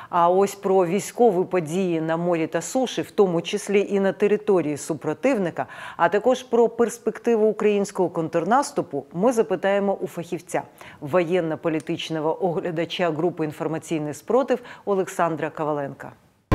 А ось про військові події на морі та суші, в тому числі і на території супротивника, а також про перспективу українського контрнаступу, ми запитаємо у фахівця, воєнно-політичного оглядача групи «Інформаційний спротив» Олександра Коваленка.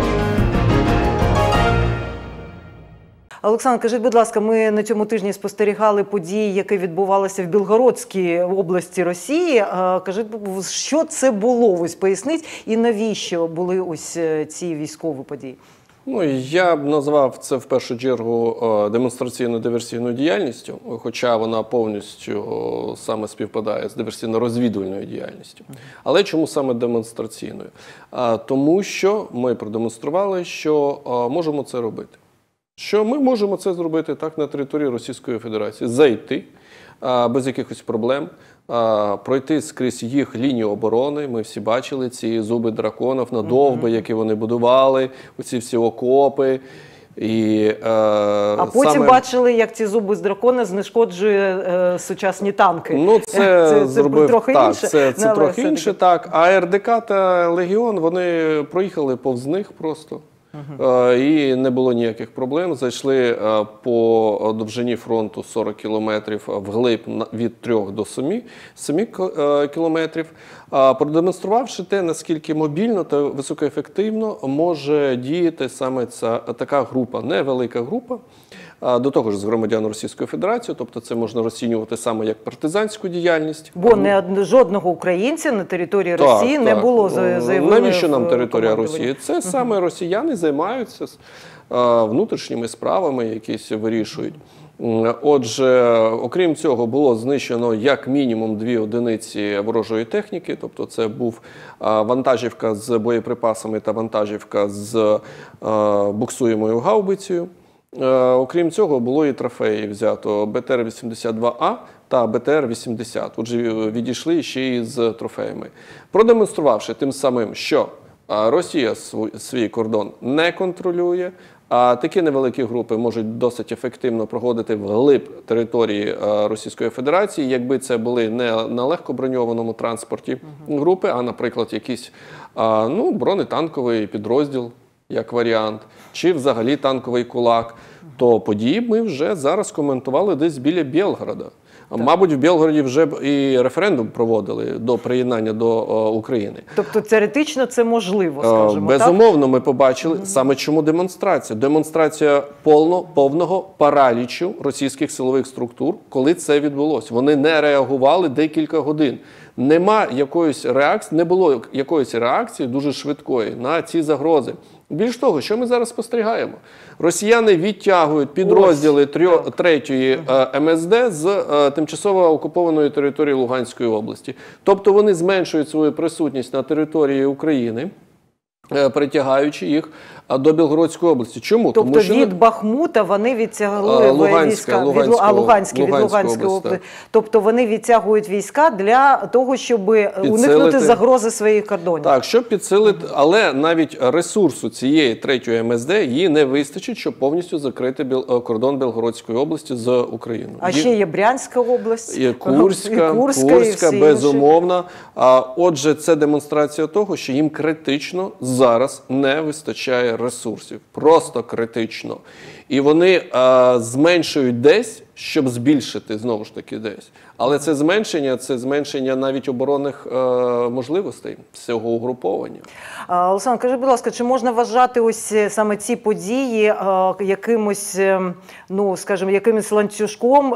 Олександр, кажіть, будь ласка, ми на цьому тижні спостерігали події, які відбувалися в Білгородській області Росії. Кажіть, що це було? Ось поясніть, і навіщо були ось ці військові події? Ну, я б назвав це в першу чергу демонстраційно-диверсійною діяльністю, хоча вона повністю саме співпадає з диверсійно-розвідувальною діяльністю. Але чому саме демонстраційною? Тому що ми продемонстрували, що можемо це робити. Що ми можемо це зробити так на території Російської Федерації, зайти без якихось проблем, пройти скрізь їх лінію оборони. Ми всі бачили ці зуби драконів, надовби, які вони будували, оці всі окопи. А потім бачили, як ці зуби з дракона знешкоджує сучасні танки. Ну, це зробив трохи так, інше. це трохи інше, так. А РДК та Легіон, вони проїхали повз них просто. І не було ніяких проблем. Зайшли по довжині фронту 40 кілометрів вглиб від 3 до 7 кілометрів, продемонструвавши те, наскільки мобільно та високоефективно може діяти саме ця така група, невелика група, до того ж з громадян Російської Федерації, тобто це можна розцінювати саме як партизанську діяльність. Бо жодного українця на території Росії не було заявлено. Навіщо нам територія Росії? Це саме росіяни займаються внутрішніми справами, якісь вирішують. Отже, окрім цього, було знищено як мінімум 2 одиниці ворожої техніки, тобто це був вантажівка з боєприпасами та вантажівка з буксуємою гаубицею. Окрім цього, було і трофеї взято БТР-82А та БТР-80. Отже, відійшли ще й з трофеями. Продемонструвавши тим самим, що Росія свій кордон не контролює, а такі невеликі групи можуть досить ефективно проходити вглиб території Російської Федерації, якби це були не на легкоброньованому транспорті групи, а, наприклад, якийсь бронетанковий підрозділ, як варіант, чи взагалі танковий кулак, то події ми вже зараз коментували десь біля Білгорода. Мабуть, в Білгороді вже б і референдум проводили до приєднання до України. Тобто теоретично це можливо, скажімо так? Безумовно, ми побачили саме чому демонстрація. Демонстрація повного паралічу російських силових структур, коли це відбулося. Вони не реагували декілька годин. Не було якоїсь реакції дуже швидкої на ці загрози. Більш того, що ми зараз спостерігаємо? Росіяни відтягують підрозділи 3-ї МСД з тимчасово окупованої території Луганської області. Тобто вони зменшують свою присутність на території України, притягаючи їх до Білгородської області. Чому? Тобто тому, що від Бахмута вони відтягли війська від Луганської області. Тобто вони відтягують війська для того, щоб уникнути загрози своїх кордонів. Так, щоб підсилити, але навіть ресурсу цієї 3-ї МСД їй не вистачить, щоб повністю закрити кордон Білгородської області з Україною. А ще є Брянська область, і Курська, безумовно. Отже, це демонстрація того, що їм критично зараз не вистачає ресурсів. Просто критично. І вони зменшують десь, щоб збільшити, знову ж таки, десь. Але це зменшення навіть оборонних можливостей цього угруповання. Олександр, кажи, будь ласка, чи можна вважати ось саме ці події якимось, скажімо, якимось ланцюжком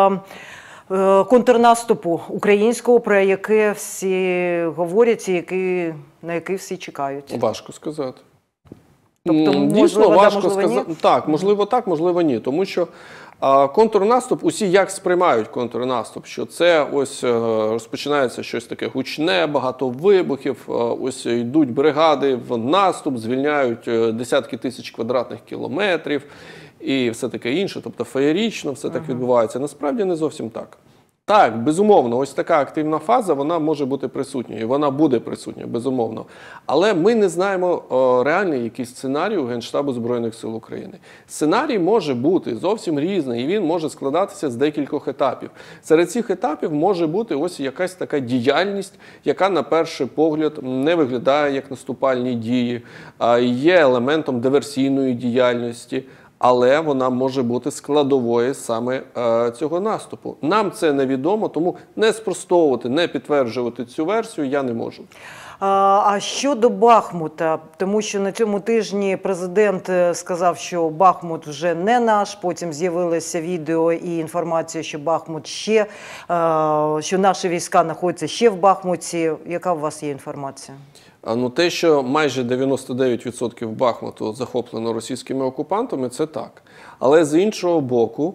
контрнаступу українського, про яке всі говорять і на який всі чекають? Важко сказати. Тобто, дійсно, важко сказати. Ні? Так, можливо, ні. Тому що контрнаступ, усі як сприймають контрнаступ, що це ось розпочинається щось таке гучне, багато вибухів, ось йдуть бригади в наступ, звільняють десятки тисяч квадратних кілометрів і все таке інше, тобто феєрично все так відбувається. Насправді не зовсім так. Так, безумовно, ось така активна фаза, вона може бути присутньою, і вона буде присутня, безумовно. Але ми не знаємо реальний якийсь сценарій у Генштабу Збройних сил України. Сценарій може бути зовсім різний, і він може складатися з декількох етапів. Серед цих етапів може бути ось якась така діяльність, яка на перший погляд не виглядає як наступальні дії, а є елементом диверсійної діяльності. Але вона може бути складовою саме цього наступу. Нам це невідомо, тому не спростовувати, не підтверджувати цю версію я не можу. А щодо Бахмута, тому що на цьому тижні президент сказав, що Бахмут вже не наш, потім з'явилося відео і інформація, що Бахмут ще, що наші війська знаходяться ще в Бахмуті. Яка у вас є інформація? Ну, те, що майже 99% Бахмуту захоплено російськими окупантами, це так. Але з іншого боку,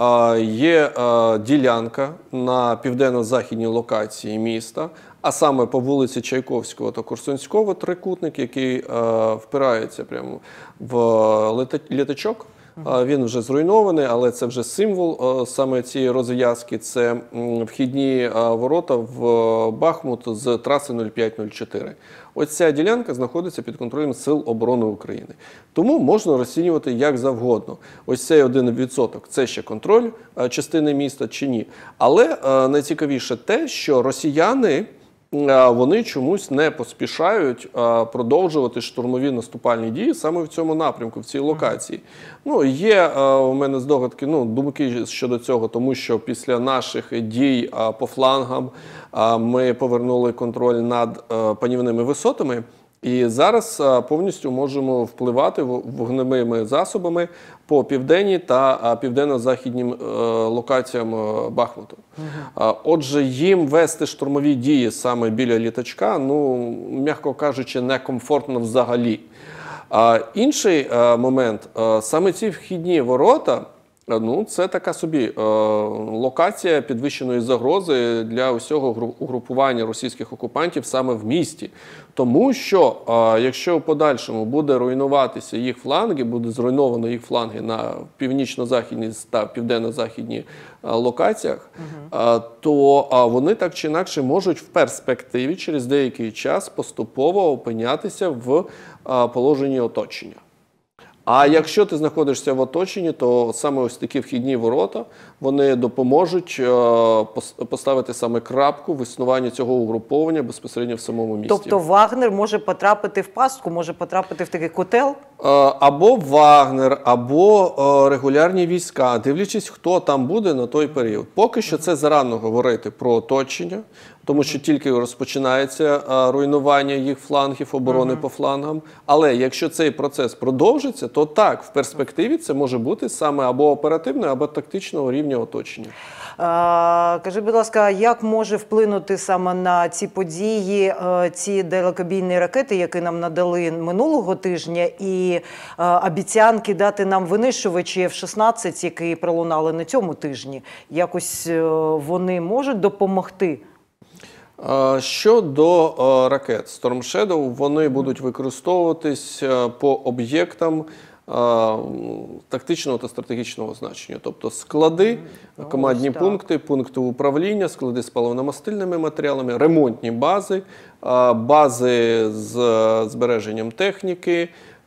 є ділянка на південно-західній локації міста, а саме по вулиці Чайковського та Корсунського трикутник, який впирається прямо в літачок. Він вже зруйнований, але це вже символ саме цієї розв'язки. Це вхідні ворота в Бахмут з траси 0504. Ось ця ділянка знаходиться під контролем Сил оборони України. Тому можна розцінювати як завгодно. Ось цей 1% – це ще контроль частини міста чи ні. Але найцікавіше те, що росіяни вони чомусь не поспішають продовжувати штурмові наступальні дії саме в цьому напрямку, в цій локації. Ну, є у мене здогадки, думки щодо цього, тому що після наших дій по флангам ми повернули контроль над панівними висотами. І зараз повністю можемо впливати вогневими засобами по південній та південно-західнім локаціям Бахмуту. Отже, їм вести штурмові дії саме біля літачка, м'яко кажучи, некомфортно взагалі. Інший момент, саме ці вхідні ворота, це така собі локація підвищеної загрози для усього угрупування російських окупантів саме в місті. Тому що, якщо в подальшому буде руйнуватися їх фланги, буде зруйновано їх фланги на північно-західній та південно-західній локаціях, то вони так чи інакше можуть в перспективі через деякий час поступово опинятися в положенні оточення. А якщо ти знаходишся в оточенні, то саме ось такі вхідні ворота, вони допоможуть поставити саме крапку в існуванні цього угруповання безпосередньо в самому місті. Тобто Вагнер може потрапити в пастку, може потрапити в такий котел? Або Вагнер, або регулярні війська, дивлячись, хто там буде на той період. Поки що це зарано говорити про оточення, тому що тільки розпочинається руйнування їх флангів, оборони по флангам. Але якщо цей процес продовжиться, то так, в перспективі це може бути саме або оперативного, або тактичного рівня оточення. Кажи, будь ласка, як може вплинути саме на ці події ці далекобійні ракети, які нам надали минулого тижня, і обіцянки дати нам винищувачі F-16, які пролунали на цьому тижні? Якось вони можуть допомогти? Щодо ракет Storm Shadow, вони будуть використовуватись по об'єктам тактичного та стратегічного значення. Тобто склади, командні пункти, пункти управління, склади з паливно-мастильними матеріалами, ремонтні бази, бази з збереженням техніки,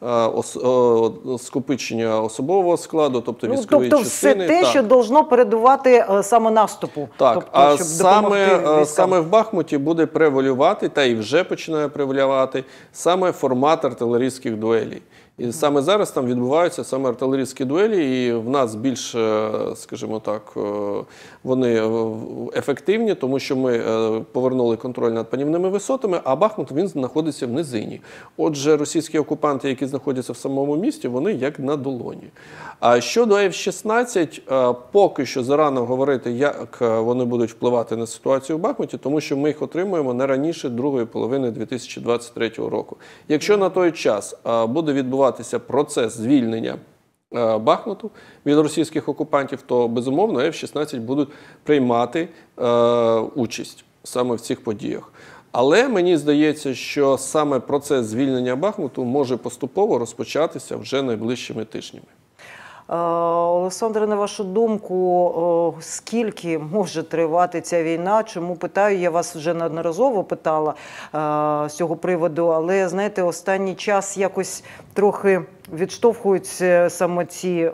скопичення особового складу, тобто військові частини. Все те, що должно передувати саме наступу. Так, тобто, а щоб саме в Бахмуті буде превалювати, та і вже починає превалювати, саме формат артилерійських дуелей. І саме зараз там відбуваються саме артилерійські дуелі, і в нас більш, скажімо так, вони ефективні, тому що ми повернули контроль над панівними висотами, а Бахмут, він знаходиться в низині. Отже, російські окупанти, які знаходяться в самому місті, вони як на долоні. А щодо F-16, поки що зарано говорити, як вони будуть впливати на ситуацію в Бахмуті, тому що ми їх отримуємо не раніше другої половини 2023 року. Якщо на той час буде відбуватися процес звільнення Бахмуту від російських окупантів, то, безумовно, F-16 будуть приймати участь саме в цих подіях. Але мені здається, що саме процес звільнення Бахмуту може поступово розпочатися вже найближчими тижнями. Олександре, на вашу думку, скільки може тривати ця війна? Чому питаю? Я вас вже неодноразово питала з цього приводу, але, знаєте, останній час якось трохи відштовхуються саме ці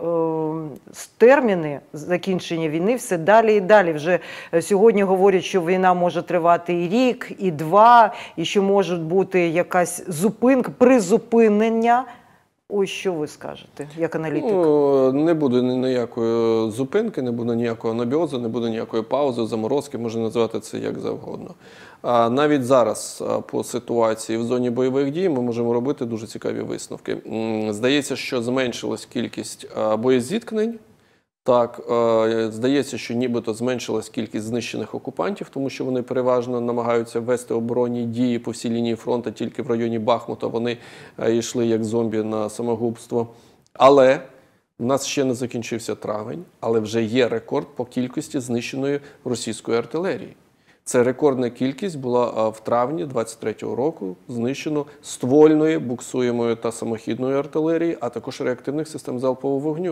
терміни закінчення війни все далі і далі. Вже сьогодні говорять, що війна може тривати і рік, і два, і що може бути якась зупинка, призупинення. Ось що ви скажете, як аналітик? Ну, не буде ніякої зупинки, не буде ніякого анабіозу, не буде ніякої паузи, заморозки, можна назвати це як завгодно. А навіть зараз по ситуації в зоні бойових дій ми можемо робити дуже цікаві висновки. Здається, що зменшилась кількість боєзіткнень. Так, здається, що нібито зменшилась кількість знищених окупантів, тому що вони переважно намагаються вести оборонні дії по всій лінії фронту, тільки в районі Бахмута вони йшли як зомбі на самогубство. Але в нас ще не закінчився травень, але вже є рекорд по кількості знищеної російської артилерії. Це рекордна кількість була в травні 23-го року знищено ствольної, буксуємої та самохідної артилерії, а також реактивних систем залпового вогню.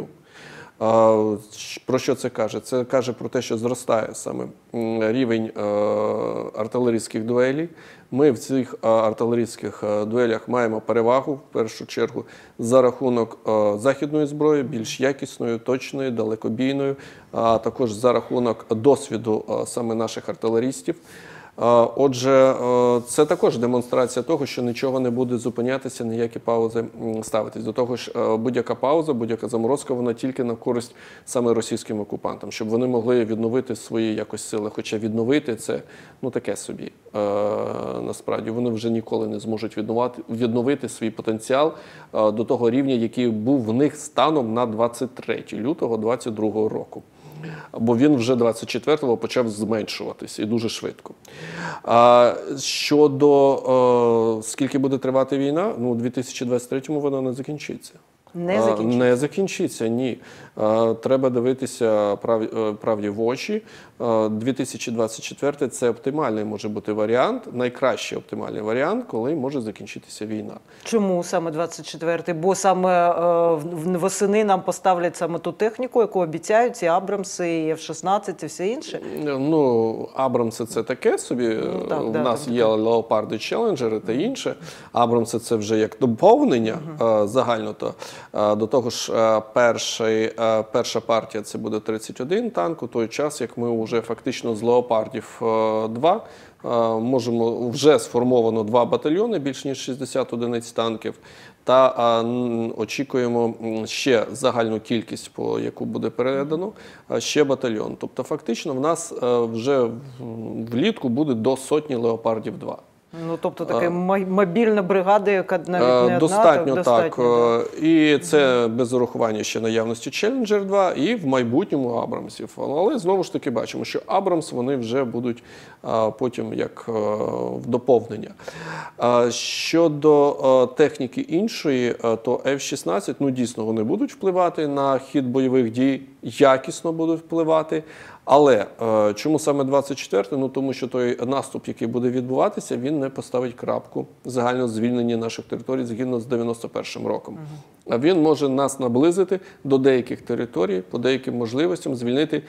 Про що це каже? Це каже про те, що зростає саме рівень артилерійських дуелей. Ми в цих артилерійських дуелях маємо перевагу, в першу чергу, за рахунок західної зброї, більш якісної, точної, далекобійної, а також за рахунок досвіду саме наших артилерістів. Отже, це також демонстрація того, що нічого не буде зупинятися, ніякі паузи ставитись. До того ж, будь-яка пауза, будь-яка заморозка, вона тільки на користь саме російським окупантам, щоб вони могли відновити свої якось сили. Хоча відновити це, ну, таке собі. Насправді, вони вже ніколи не зможуть відновити свій потенціал до того рівня, який був в них станом на 23 лютого 2022 року. Бо він вже 24-го почав зменшуватися і дуже швидко. Щодо скільки буде тривати війна, ну, у 2023-му вона не закінчиться. Не закінчиться? Не закінчиться, ні. Треба дивитися правді в очі. 2024 – це оптимальний може бути варіант, найкращий оптимальний варіант, коли може закінчитися війна. Чому саме 24-й? Бо саме восени нам поставлять саме ту техніку, яку обіцяють, ці Абрамси, і F-16 і все інше? Ну, Абрамси – це таке собі. У нас є Леопарди, Челенджери та інше. Абрамси – це вже як доповнення загально-то. До того ж, перша партія – це буде 31 танк, у той час, як ми вже фактично з Леопардів 2 можемо, вже сформовано 2 батальйони, більш ніж 60 одиниць танків, та очікуємо ще загальну кількість, по яку буде передано, ще батальйон. Тобто фактично в нас вже влітку буде до сотні Леопардів 2. Ну, тобто така мобільна бригада, яка навіть не одна, достатньо, так. Так. І це без урахування ще наявності Challenger 2 і в майбутньому Абрамсів. Але знову ж таки бачимо, що Абрамс вони вже будуть потім як в доповнення. Щодо техніки іншої, то F-16, ну дійсно вони будуть впливати на хід бойових дій, якісно будуть впливати. Але чому саме 24-й? Ну, тому що той наступ, який буде відбуватися, він не поставить крапку загально звільнення наших територій згідно з 91-м роком. А він може нас наблизити до деяких територій, по деяким можливостям звільнити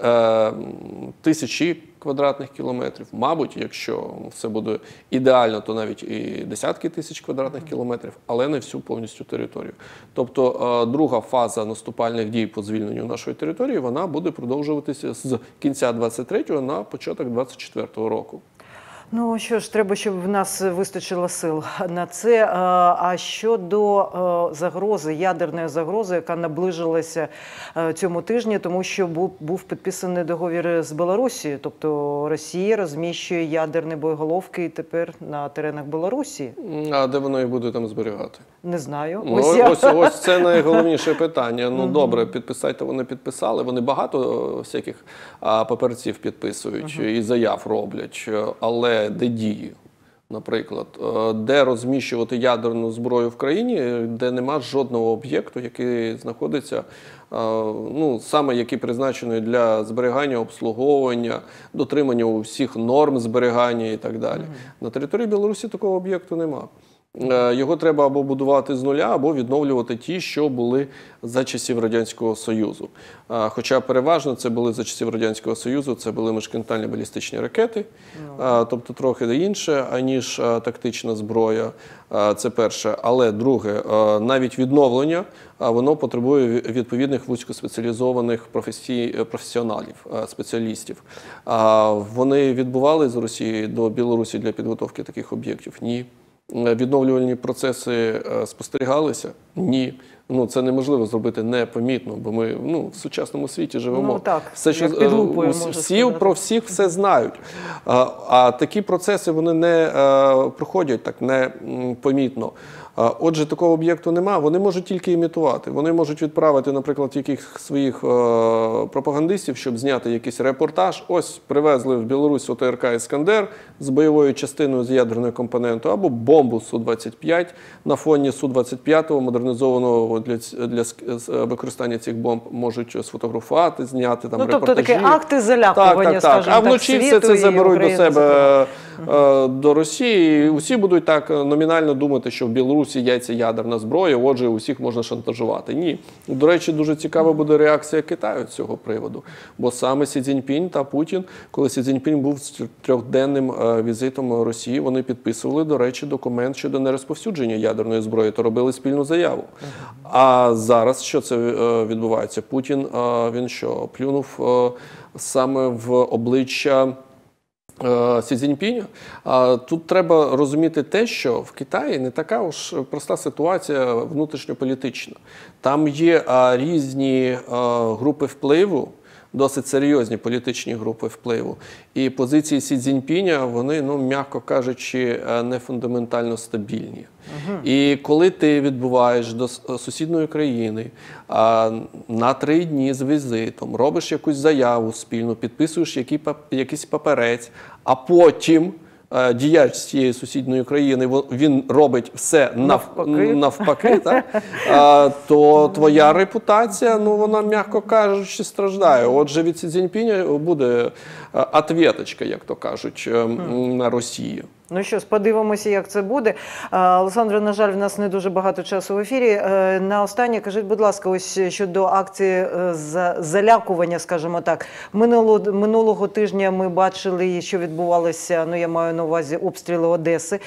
тисячі квадратних кілометрів. Мабуть, якщо все буде ідеально, то навіть і десятки тисяч квадратних кілометрів, але не всю повністю територію. Тобто друга фаза наступальних дій по звільненню нашої території, вона буде продовжуватися з кінця 23-го на початок 24-го року. Ну що ж, треба, щоб в нас вистачило сил на це. А щодо загрози, ядерної загрози, яка наближилася цьому тижні, тому що був підписаний договір з Білорусією, тобто Росія розміщує ядерні боєголовки тепер на теренах Білорусі. А де воно їх буде там зберігати? Не знаю. Ось це найголовніше питання. Ну добре, підписати вони підписали. Вони багато всяких паперців підписують і заяв роблять, але де дії? Наприклад, де розміщувати ядерну зброю в країні, де нема жодного об'єкту, який знаходиться, ну, саме який призначений для зберігання, обслуговування, дотримання усіх норм зберігання і так далі. На території Білорусі такого об'єкту нема. Його треба або будувати з нуля, або відновлювати ті, що були за часів Радянського Союзу. Хоча переважно це були за часів Радянського Союзу, це були міжконтинентальні балістичні ракети, тобто трохи інше, аніж тактична зброя. Це перше. Але друге, навіть відновлення, воно потребує відповідних вузькоспеціалізованих професіоналів, спеціалістів. Вони відбували з Росії до Білорусі для підготовки таких об'єктів? Ні. Відновлювальні процеси спостерігалися? Ні. Це неможливо зробити непомітно, бо ми в сучасному світі живемо. Все, що під лупою, всі про всіх все знають. А такі процеси вони не проходять так непомітно. Отже, такого об'єкту нема, вони можуть тільки імітувати. Вони можуть відправити, наприклад, яких своїх пропагандистів, щоб зняти якийсь репортаж. Ось, привезли в Білорусь ОТРК «Іскандер» з бойовою частиною, з ядерною компонентою, або бомбу Су-25 на фоні Су-25, модернізованого для використання цих бомб, можуть сфотографувати, зняти там репортажі. Тобто такі акти залякування, скажімо так, а вночі все це заберуть до себе до Росії, і усі будуть так номінально думати, що в Білорусі є ця ядерна зброя, отже, усіх можна шантажувати. Ні. До речі, дуже цікава буде реакція Китаю з цього приводу. Бо саме Сі Цзіньпінь та Путін, коли Сі Цзіньпінь був з трьохденним візитом Росії, вони підписували, до речі, документ щодо нерозповсюдження ядерної зброї, то робили спільну заяву. А зараз що це відбувається? Путін, він що, плюнув саме в обличчя Сі Цзіньпіня. Тут треба розуміти те, що в Китаї не така уж проста ситуація внутрішньополітична. Там є різні групи впливу, досить серйозні політичні групи впливу. І позиції Сі Цзіньпіня, вони, м'яко кажучи, не фундаментально стабільні. І коли ти відбуваєш до сусідної країни на 3 дні з візитом, робиш якусь заяву спільну, підписуєш якийсь паперець, а потім діяч з цієї сусідньої країни, він робить все навпаки, то твоя репутація, вона, м'яко кажучи, страждає. Отже, від Сі Цзіньпіня буде ответочка, як то кажуть, на Росію. Ну що ж, подивимося, як це буде. Олександре, на жаль, в нас не дуже багато часу в ефірі. На останнє, кажіть, будь ласка, ось щодо акції залякування, скажімо так. Минулого тижня ми бачили, що відбувалося, я маю на увазі обстріли Одеси,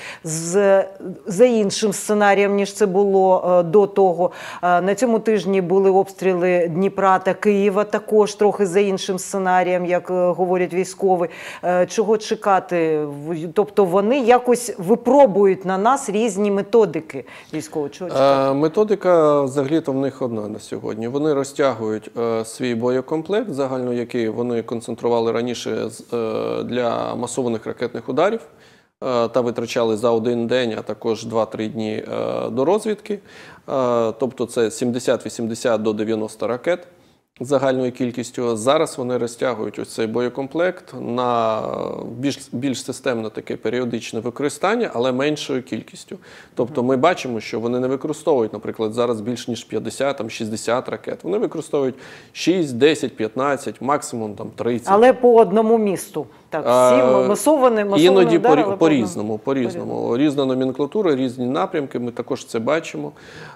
за іншим сценарієм, ніж це було до того. На цьому тижні були обстріли Дніпра та Києва, також трохи за іншим сценарієм, як говорять військові. Чого чекати? Тобто вони якось випробують на нас різні методики військового. Методика взагалі-то в них одна на сьогодні. Вони розтягують свій боєкомплект, загально який вони концентрували раніше для масованих ракетних ударів та витрачали за 1 день, а також 2-3 дні до розвідки. Тобто це 70-80 до 90 ракет. Загальною кількістю. Зараз вони розтягують ось цей боєкомплект на більш системне таке періодичне використання, але меншою кількістю. Тобто ми бачимо, що вони не використовують, наприклад, зараз більш ніж 50-60 ракет. Вони використовують 6, 10, 15, максимум 30. Але по одному місту. Так, всі масовані іноді удари, по-різному. Різна номенклатура, різні напрямки, ми також це бачимо.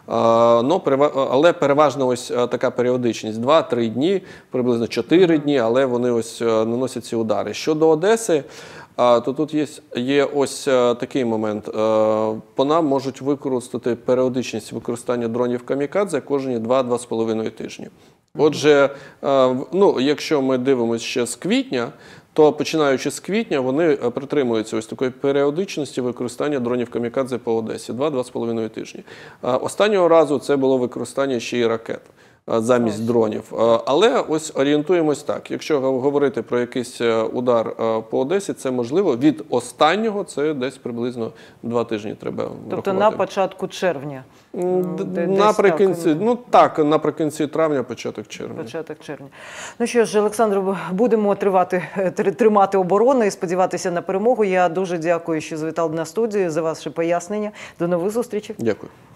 Але переважно ось така періодичність. 2-3 дні, приблизно 4 дні, але вони ось наносять ці удари. Щодо Одеси, то тут є ось такий момент. По нам можуть використати періодичність використання дронів камікадзе кожні 2-2,5 тижні. Отже, якщо ми дивимося ще з квітня, то починаючи з квітня вони притримуються ось такої періодичності використання дронів камікадзе по Одесі 2-2,5 тижні. Останнього разу це було використання ще й ракет замість дронів. Але ось орієнтуємось так. Якщо говорити про якийсь удар по Одесі, це можливо. Від останнього це десь приблизно 2 тижні треба врахувати. Тобто на початку червня? Наприкінці травня, початок червня. Початок червня. Ну що ж, Олександр, будемо тримати оборону і сподіватися на перемогу. Я дуже дякую, що завітали на студію, за ваші пояснення. До нових зустрічей. Дякую.